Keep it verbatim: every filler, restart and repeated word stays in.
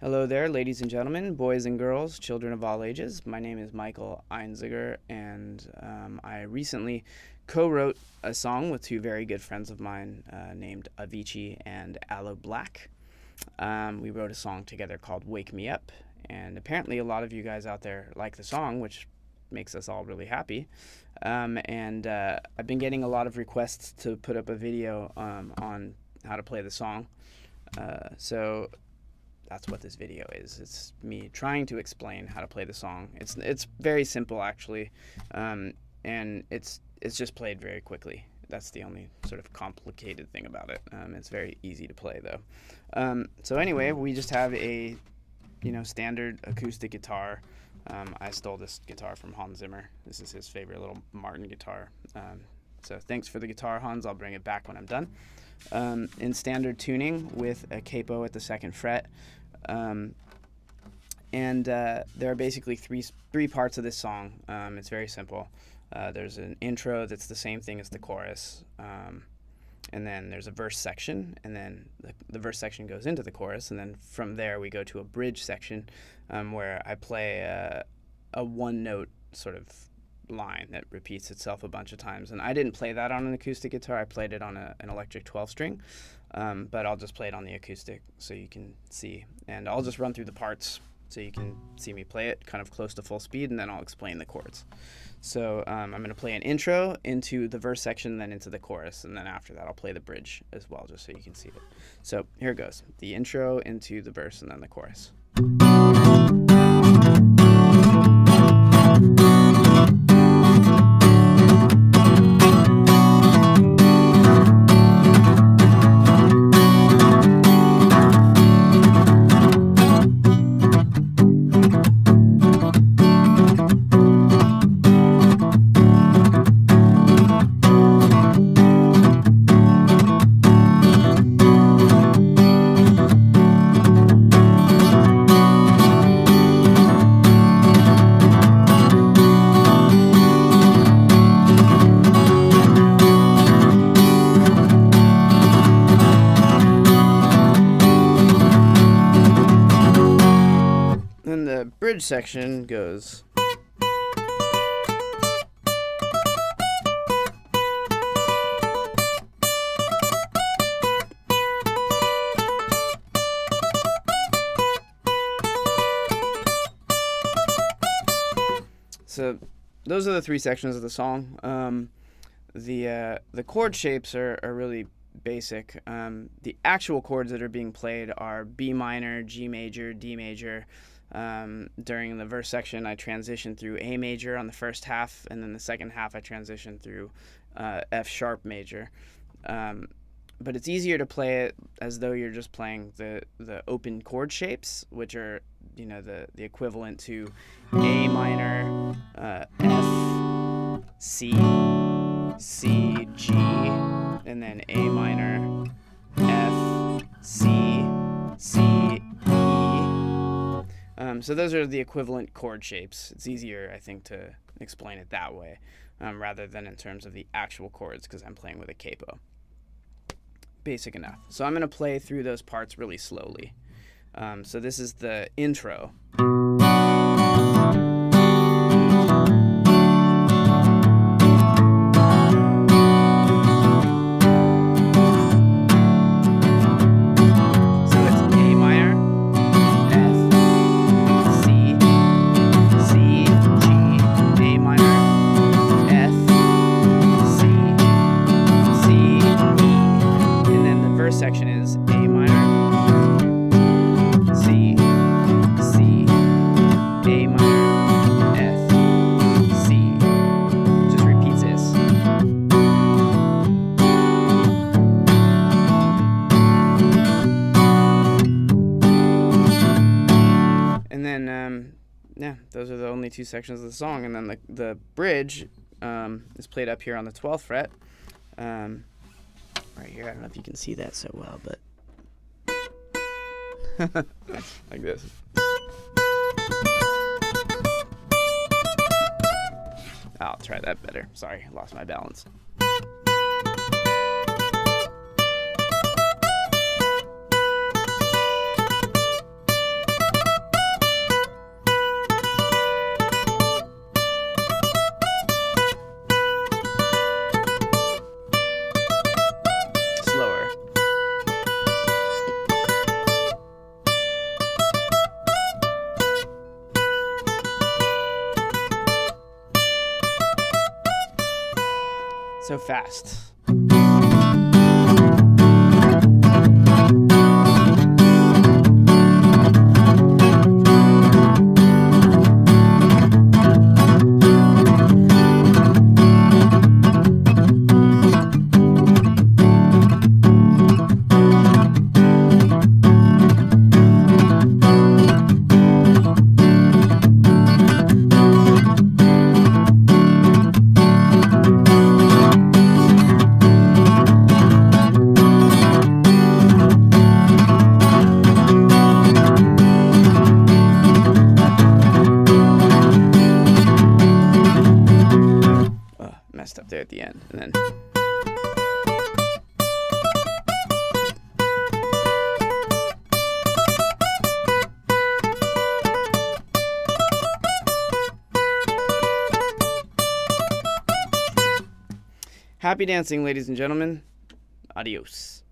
Hello there, ladies and gentlemen, boys and girls, children of all ages. My name is Michael Einziger, and um, I recently co-wrote a song with two very good friends of mine uh, named Avicii and Aloe Blacc. Um, we wrote a song together called Wake Me Up, and apparently a lot of you guys out there like the song, which makes us all really happy. Um, and uh, I've been getting a lot of requests to put up a video um, on how to play the song. Uh, so that's what this video is. It's me trying to explain how to play the song. It's it's very simple actually, um, and it's it's just played very quickly. That's the only sort of complicated thing about it. Um, it's very easy to play though. Um, so anyway, we just have a you know standard acoustic guitar. Um, I stole this guitar from Hans Zimmer. This is his favorite little Martin guitar. Um, so thanks for the guitar, Hans. I'll bring it back when I'm done. Um, in standard tuning with a capo at the second fret. Um, and uh, there are basically three three parts of this song. Um, it's very simple. Uh, there's an intro that's the same thing as the chorus. Um, and then there's a verse section, and then the, the verse section goes into the chorus, and then from there we go to a bridge section um, where I play a, a one-note sort of line that repeats itself a bunch of times. And I didn't play that on an acoustic guitar. I played it on a, an electric twelve string, um, but I'll just play it on the acoustic so you can see. And I'll just run through the parts so you can see me play it kind of close to full speed, and then I'll explain the chords. So um, I'm going to play an intro into the verse section, then into the chorus, and then after that I'll play the bridge as well, just so you can see it. So here it goes. The intro into the verse and then the chorus. Then the bridge section goes. So those are the three sections of the song. Um, the uh, the chord shapes are, are really basic. Um, the actual chords that are being played are B minor, G major, D major. Um, during the verse section, I transition through A major on the first half, and then the second half I transition through uh, F sharp major. Um, but it's easier to play it as though you're just playing the the open chord shapes, which are you know the the equivalent to A minor, uh, F, C, C, G, and then A minor, F, C, C, E. Um, so those are the equivalent chord shapes. It's easier, I think, to explain it that way um, rather than in terms of the actual chords, because I'm playing with a capo. Basic enough. So I'm going to play through those parts really slowly. Um, so this is the intro. Section is A minor, C, C, A minor, F, C. Just repeats this. And then, um, yeah, those are the only two sections of the song. And then the, the bridge um, is played up here on the twelfth fret. Um, Right here, I don't know if you can see that so well, but like this. I'll try that better. Sorry, I lost my balance. so fast. Messed up there at the end, and then happy dancing, ladies and gentlemen. Adios.